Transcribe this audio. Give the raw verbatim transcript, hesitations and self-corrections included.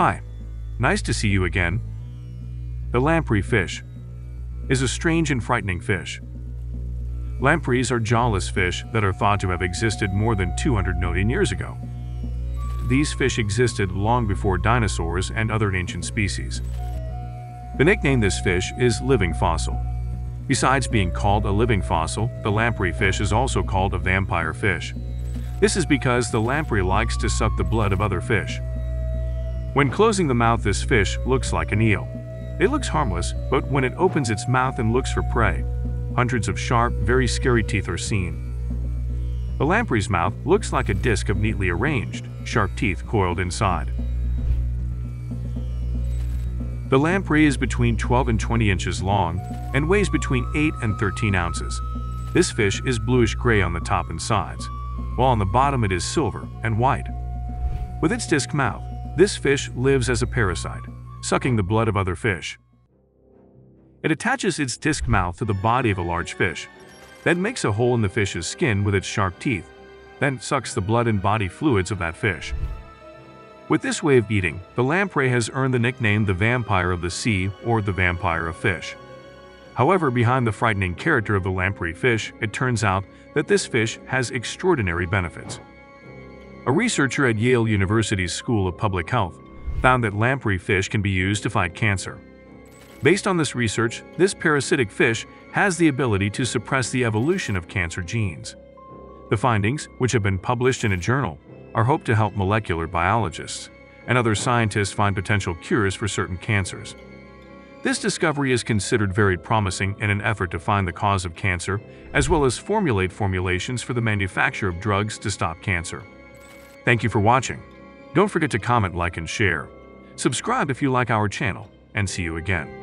Hi, nice to see you again. The lamprey fish is a strange and frightening fish. Lampreys are jawless fish that are thought to have existed more than two hundred million years ago. These fish existed long before dinosaurs and other ancient species. The nickname this fish is living fossil. Besides being called a living fossil, the lamprey fish is also called a vampire fish. This is because the lamprey likes to suck the blood of other fish. When closing the mouth, this fish looks like an eel. It looks harmless, but when it opens its mouth and looks for prey, hundreds of sharp, very scary teeth are seen. The lamprey's mouth looks like a disc of neatly arranged, sharp teeth coiled inside. The lamprey is between twelve and twenty inches long and weighs between eight and thirteen ounces. This fish is bluish-gray on the top and sides, while on the bottom it is silver and white. With its disc mouth, this fish lives as a parasite, sucking the blood of other fish. It attaches its disc mouth to the body of a large fish, then makes a hole in the fish's skin with its sharp teeth, then sucks the blood and body fluids of that fish. With this way of eating, the lamprey has earned the nickname the vampire of the sea or the vampire of fish. However, behind the frightening character of the lamprey fish, it turns out that this fish has extraordinary benefits. A researcher at Yale University's School of Public Health found that lamprey fish can be used to fight cancer. Based on this research, this parasitic fish has the ability to suppress the evolution of cancer genes. The findings, which have been published in a journal, are hoped to help molecular biologists and other scientists find potential cures for certain cancers. This discovery is considered very promising in an effort to find the cause of cancer, as well as formulate formulations for the manufacture of drugs to stop cancer. Thank you for watching. Don't forget to comment, like, and share. Subscribe if you like our channel, and see you again.